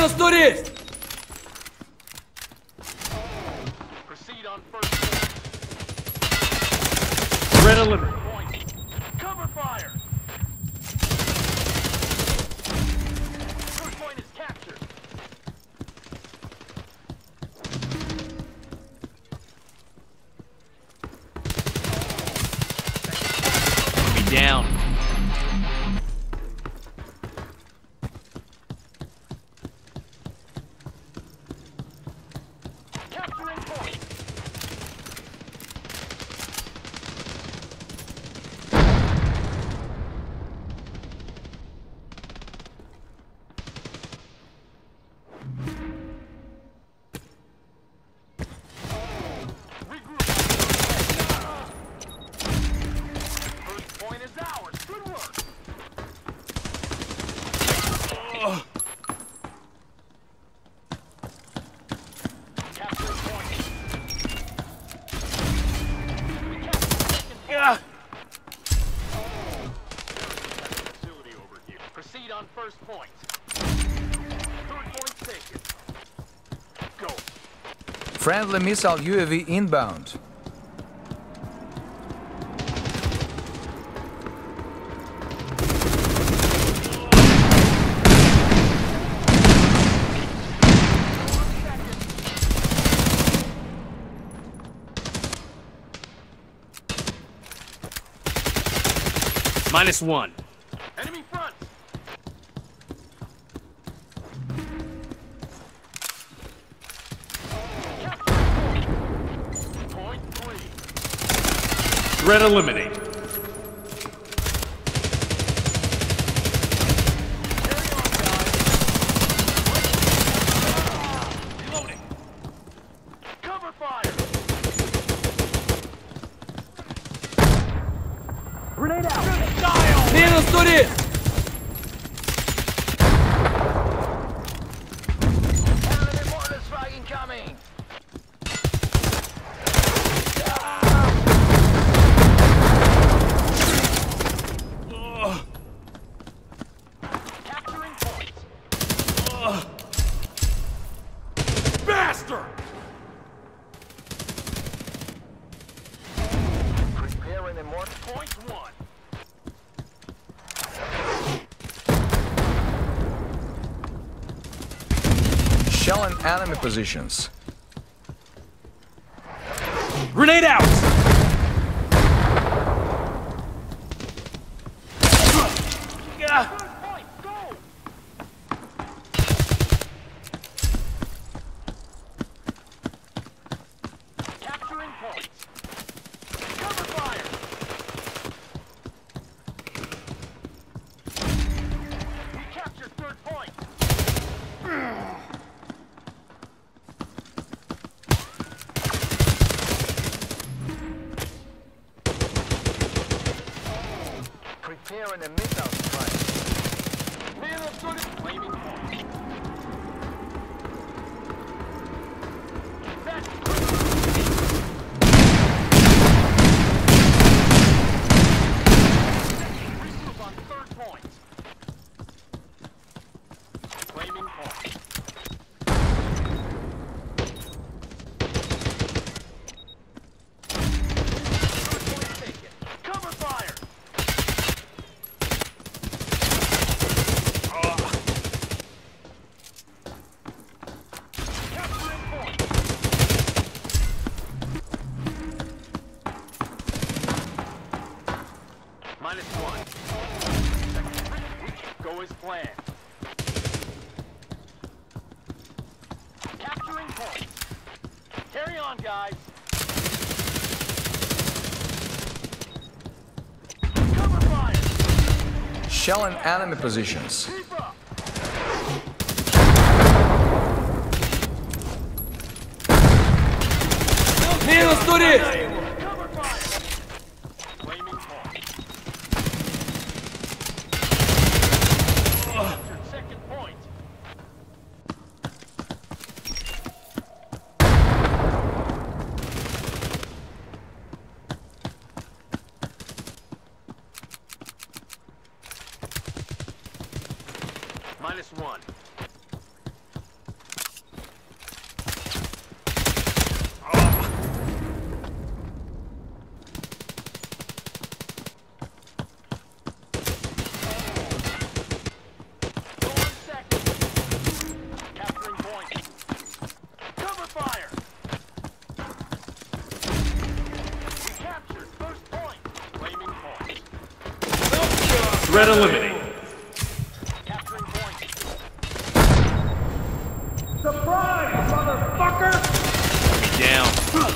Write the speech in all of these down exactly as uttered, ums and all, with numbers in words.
Minus three! Proceed on first point. Red alert. Point. Cover fire! First point is captured. Be down. Capturing point. Regroup. First point is ours. Good work. Capture point. We capture second point. Ah. Facility over here. Proceed on first point. Third point taken. Go. Friendly missile U A V inbound. Minus one. Enemy front. Capture point. Point three. Red eliminate. Carry on, guys. Reloading. Cover fire. Grenade out. Style. Minus three! Enemy mortar strike incoming. Capturing point. Bastard! Preparing the mortar. Point one. Shelling enemy positions. Grenade out! Ah. Third point. Go. Capturing point. Cover fire. We captured third point. Preparing a missile strike. Man of good flaming point. That's regroup on third point. Flaming point. Third point taken. Cover fire. Capturing point. Minus one. Go as planned. Capturing point. Carry on, guys. Cover fire. Shelling enemy positions. Keep up. Minus three! Cover fire. Flaming point. Captured second point. Minus one. Threat eliminated. Capturing point. Surprise, motherfucker! Down.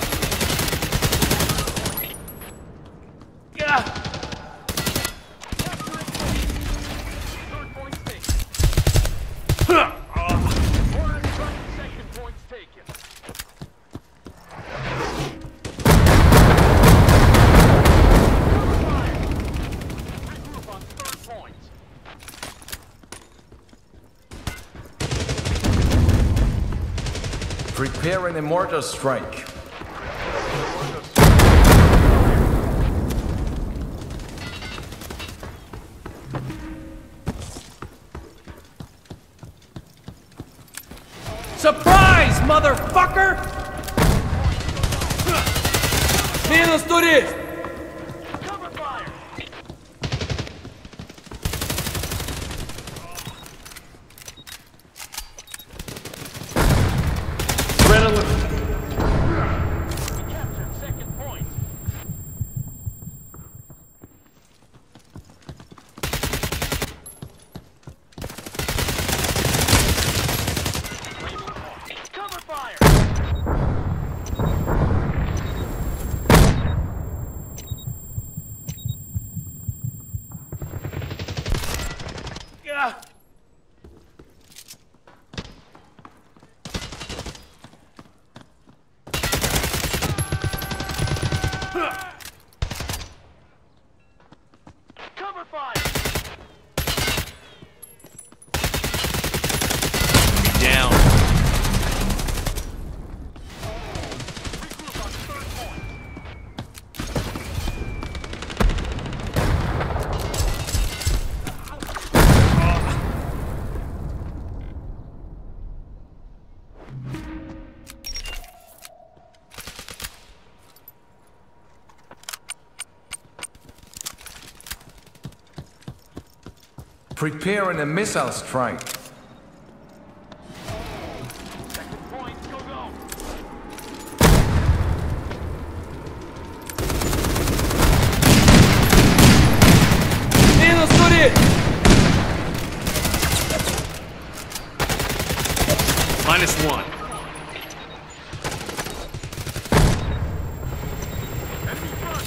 Yeah. Capturing point. Third point taken. Huh. Order strike. Second point's taken. Cover fire. Regroup on third point. Preparing a mortar strike. Surprise, motherfucker! Минус турист! Cover fire. Threat eliminated. We captured second point. Flaming point. Cover fire. Yeah. Cover fire. Down. Regroup on third point. Preparing a missile strike. Second point. Go go. Минус турист! Minus one. Enemy front.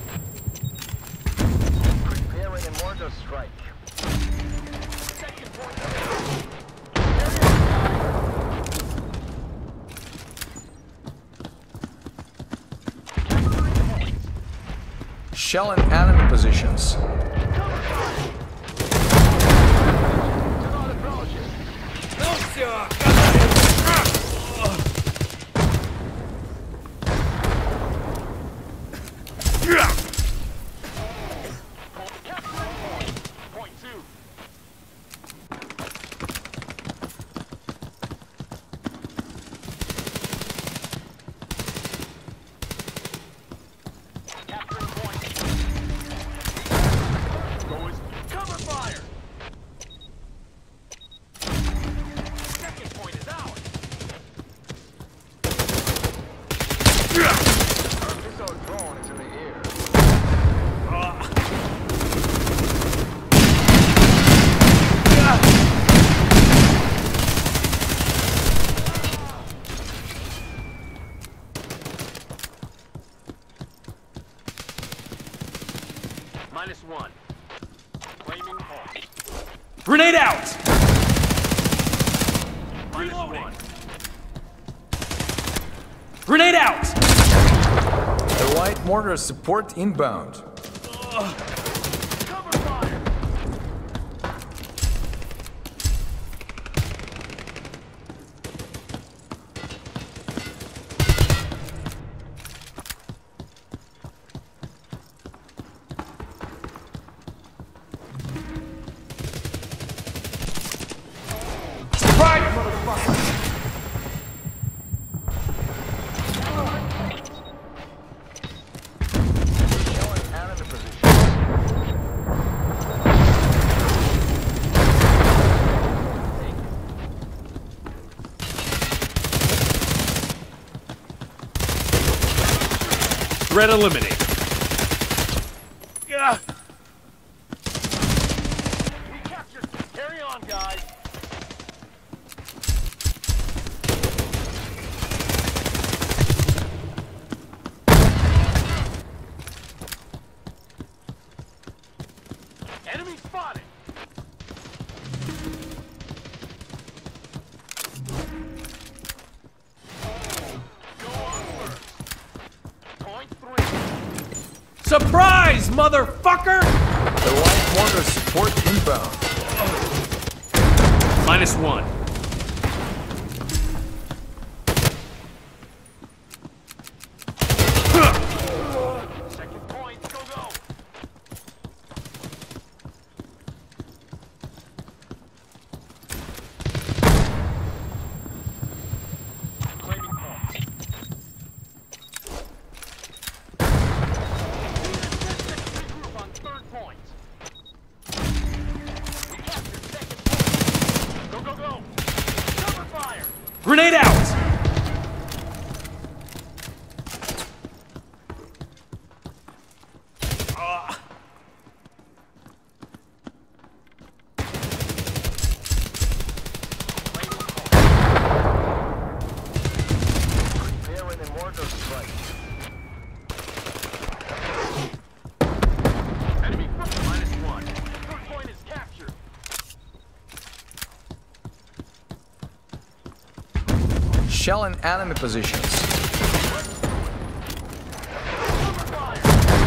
Preparing a mortar strike. Second point. Shelling enemy positions. Cover fire. Do not approach it. Ну все, Capturing point. Point two. Capturing point. Boys, cover fire. Second point is ours. Our missile drone is in the air. Minus one. Flaming point. Grenade out! Minus Reloading. one. Grenade out! The light mortar support inbound. Cover fire. Surprise, motherfucker! Shelling enemy positions. Threat eliminated. Yeah. Enemy spotted! Go on first. Point three. Surprise, motherfucker! The light mortar support inbound. Minus one. Second point, go go! Claiming points. Regroup on third point. We captured second point. Go, go, go! Cover fire! Grenade out! Ah. Claiming point. Preparing a mortar strike. Enemy foot minus one. Third point is captured. Shelling enemy positions. Cover fire!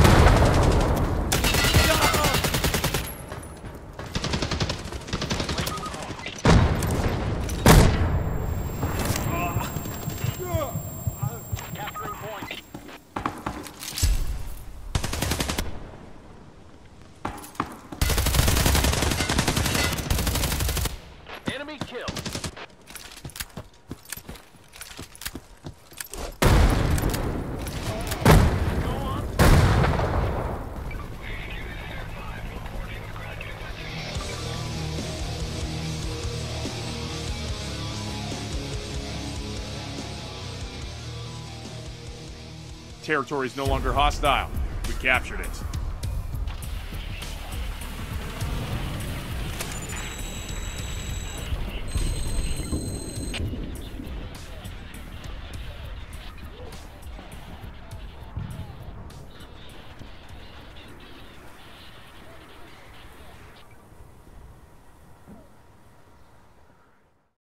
Capturing point. Enemy killed. Go on. Territory is no longer hostile. We captured it.